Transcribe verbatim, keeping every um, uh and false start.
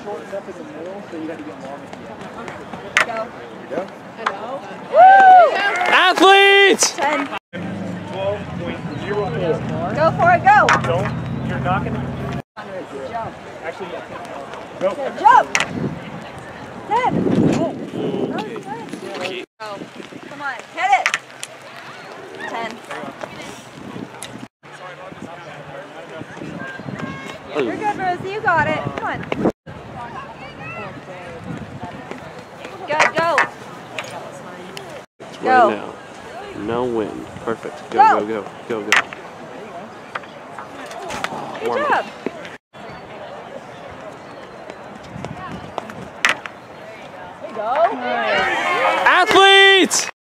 shortened up in the middle, so you had to get long at the end. Go. Go. I know. Athletes! ten. twelve point zero four. Go for it, go. Don't. You're not going to. Jump. Actually, yeah. Go. Jump. ten. Go. Come on, hit it. ten. You're good, Rosie. You got it. Come on. Good, go. It's Go. right now. No wind. Perfect. Go, Go. go, go. Go, go. Good Warm up. job.